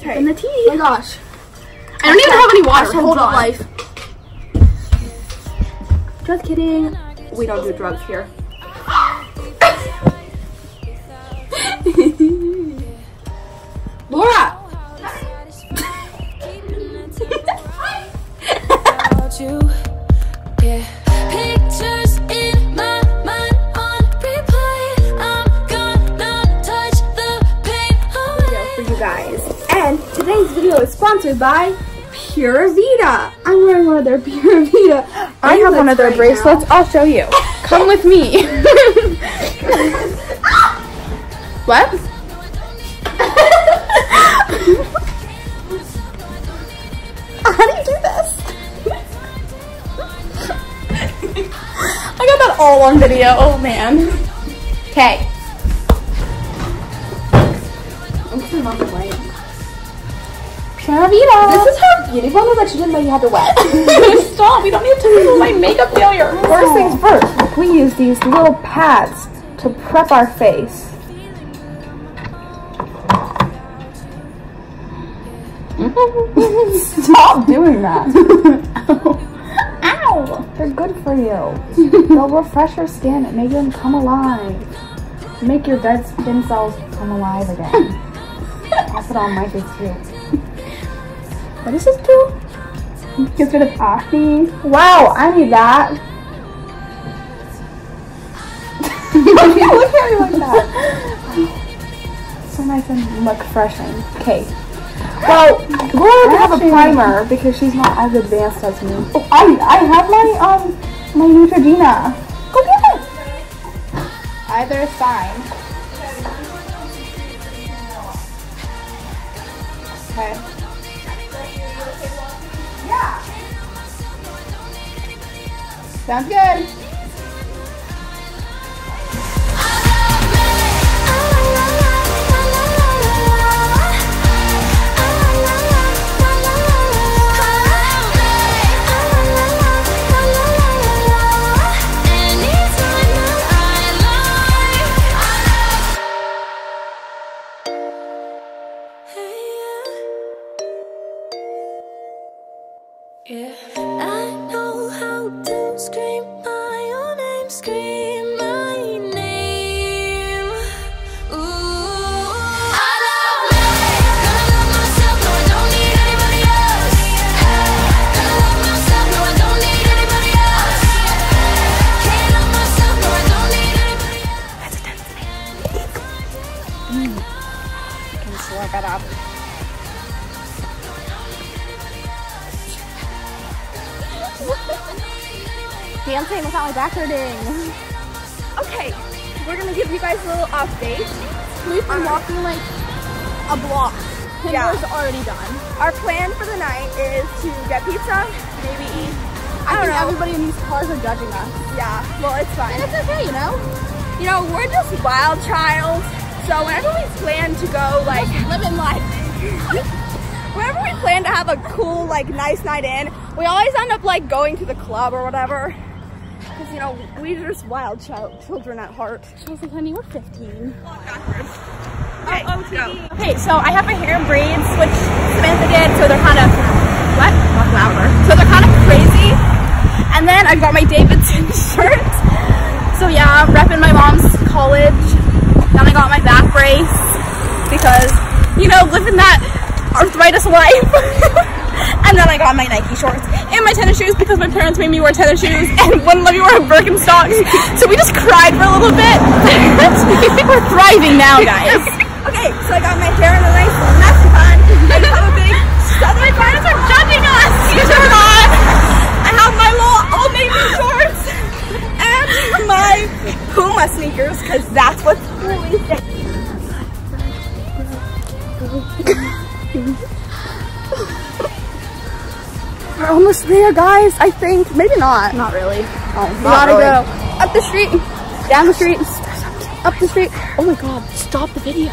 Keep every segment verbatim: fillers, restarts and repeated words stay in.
Okay. And the tea. Oh my gosh. I don't even have any water. Hold on. Life. Just kidding. We don't do drugs here. Laura! you, yeah. Pictures in my mind on replay. I'm gonna touch the pain away. For you guys. And today's video is sponsored by Pura Vida. I'm wearing one of their Pura Vida. I have one of their right bracelets. now. I'll show you. Come with me. What? How do you do this? I got that all on video. Oh man. Okay. Pura Vida. This is her beauty blender that she didn't know you had to wet. Stop. We don't need to do my makeup failure. First things first, we use these little pads to prep our face. Stop doing that. Ow. Ow. They're good for you. They'll refresh your skin and make them come alive. Make your dead skin cells come alive again. I'll put it on my face too. What is this do? Gets rid of acne. Wow, I need that. Look at me like that. So nice and look refreshing. Okay. Well, Laura doesn't have a primer because she's not as advanced as me. Oh, I I have my um my Neutrogena. Go get it. Either is fine. Okay. Yeah. Sounds good. Yeah, I know how to scream my own name, scream my name. Ooh, I love me, gonna love myself, no I don't need anybody else. Hey, gonna love myself, no I don't need anybody else. Can't love myself, no I don't need anybody else. That's a dance thing. Mm. I can slurp it up. Dancing without my back hurting. Okay, we're gonna give you guys a little update. We've been walking like a block. Yeah. Tinder's already done. Our plan for the night is to get pizza, maybe eat. I, I don't think know. everybody in these cars are judging us. Yeah, well, it's fine. And it's okay, you know? You know, we're just wild childs, so whenever we plan to go, like, Living life. whenever we plan to have a cool, like, nice night in, we always end up, like, going to the club or whatever. Because, you know, we're just wild child children at heart. Chelsea, honey, we're fifteen. Okay, oh, go. Okay, so I have my hair in braids, which Samantha did, so they're kind of, what? Talk louder. So they're kind of crazy. And then I've got my Davidson shirt. So yeah, I'm repping my mom's college. Then I got my back brace because, you know, living that arthritis life. And then I got my Nike shorts and my tennis shoes because my parents made me wear tennis shoes and wouldn't let me wear Birkenstocks. So we just cried for a little bit. We're thriving now, guys. Okay, so I got my hair in a nice messy bun. I have a big southern. My parents are judging us. These are not. I have my little Old Navy shorts and my Puma sneakers because that's what's really thick. We're almost there, guys. I think. Maybe not. Not really. Oh, we not gotta really. go up the street, down the street, up the street. Oh my God! Stop the video.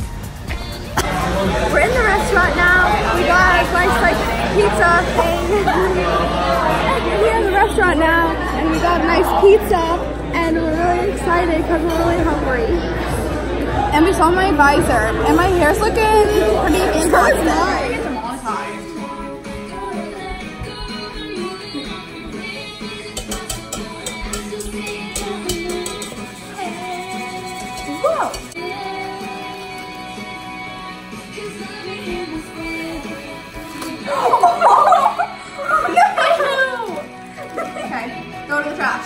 We're in the restaurant now. We got a nice like pizza thing. We're in the restaurant now, and we got a nice pizza, and we're really excited because we're really hungry. And we saw my advisor. And my hair's looking pretty fantastic. Okay, go to the trash.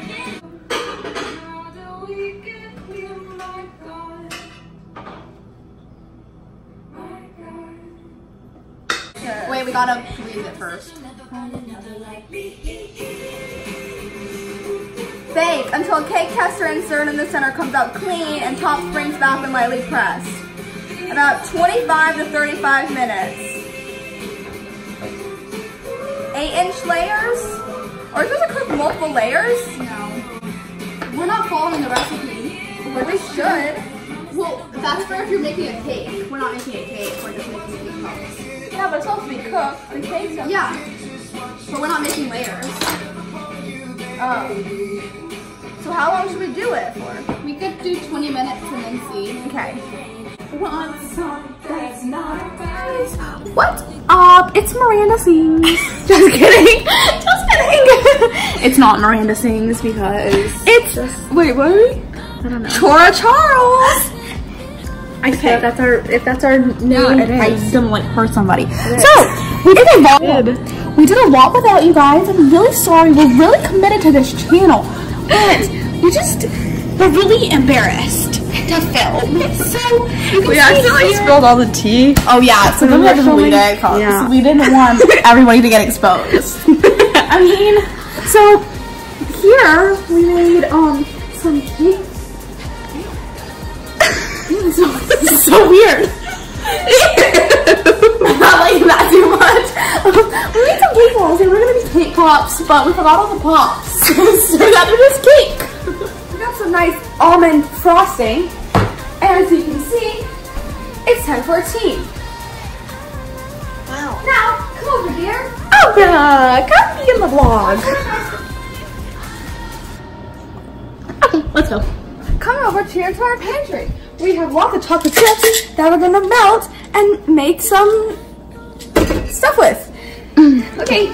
Wait, we gotta freeze it first. Bake until a cake tester insert in the center comes out clean and top springs back and lightly pressed. About twenty-five to thirty-five minutes. Eight inch layers? Are you supposed to cook multiple layers? No. We're not following the recipe. But we should. Well, that's for if you're making a cake. We're not making a cake, we're just making cake pops. Yeah, but it's supposed to be cooked. The cake's up. Yeah, but we're not making layers. Oh. So how long should we do it for? We could do twenty minutes and then see. Okay. Want some that's not guys. What up? It's Miranda Sings. Just kidding. Just kidding. It's not Miranda Sings because it's just, wait, what? I don't know. Tora Charles. I say if that's our if that's our name, Yeah, it is. I don't like hurt somebody. So we did a lot. We did a lot without you guys. I'm really sorry. We're really committed to this channel, but we just we're really embarrassed to film. So you can We see actually here- spilled all the tea. Oh yeah, so then we we're had to delete filming- it 'cause yeah. we didn't want everybody to get exposed. I mean, so here we made um some cake. This is so weird. Not like that too much. We made some cake balls and we're gonna be cake pops, but we forgot all the pops. So we got to just cake. We got some nice almond frosting. And as you can see, it's ten fourteen. Wow. Now, come over here. Oh yeah, come be in the vlog. Okay, let's go. Come over here to our pantry. We have lots of chocolate chips that we're gonna melt and make some stuff with. Okay.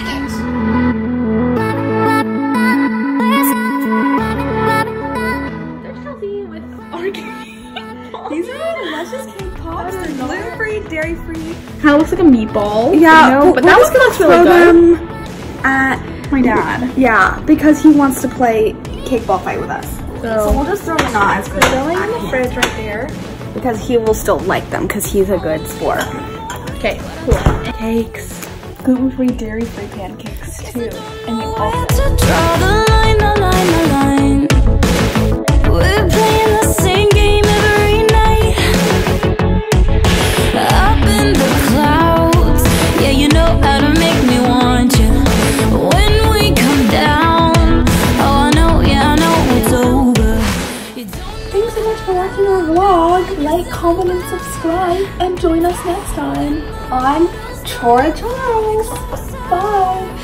They're healthy with organic. These are luscious cake pops. They're gluten-free, dairy-free. Kind of looks like a meatball. Yeah, you know, we're- but we're that just one gonna looks really throw good. them at My dad. Yeah, because he wants to play cake ball fight with us. So, So we'll just throw them not as they're going in the fridge right there because he will still like them because he's a good sport. Okay, cool. Cakes, gluten-free, dairy-free pancakes too, and you also. To draw the line, the line, the line. We're playing the same game every night. Up in the clouds, yeah, you know how to make me want you. When we come down, oh I know, yeah I know it's over. You don't Thanks so much for watching our vlog. Like, comment, and subscribe, and join us next time on Tora Charles. Bye.